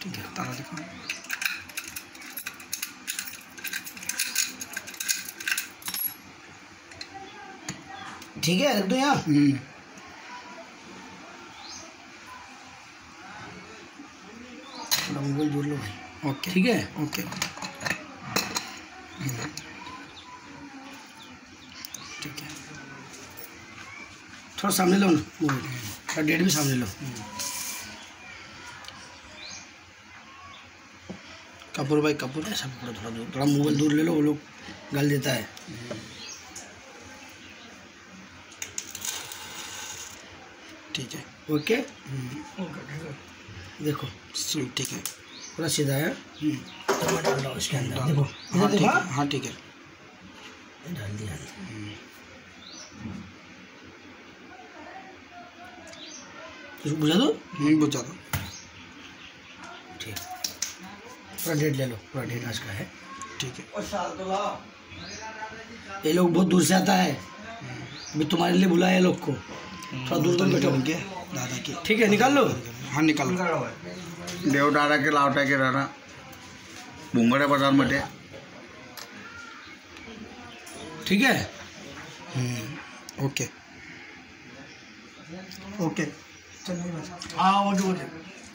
ठीक है, तारा दिखाओ। ठीक है, रख दो यहाँ। मोबाइल जोड़ लो भाई। ओके, ठीक है, ओके, ठीक है। थोड़ा सामने लो ना मोबाइल, थोड़ा डेट भी सामने लो। कपूर भाई, कपूर। ऐसा पकड़ो, थोड़ा दूर, थोड़ा मोबाइल दूर ले लो, वो लोग गाल देता है। ठीक है, ओके, देखो ठीक है। पूरा सीधा है। मैं डाल रहा हूँ इसके अंदर, देखो हाँ इधर ठीक देखो। है, हाँ ठीक है। डाल दिया। इसको बुझा दो। बुझा दो। ठीक, पूरा डेट ले लो, पूरा डेट आज का है। ठीक है। ये लोग बहुत दूर से आता है, अभी तुम्हारे लिए बुलाया लोग को, थोड़ा दूर दूर बैठो। दादा की। ठीक है, निकाल लो। हाँ निकाल लो। देवदारा के लावटा के राणा बुंगड़े बाजार मध्ये। ठीक है, ओके, ओके। हाँ वो जो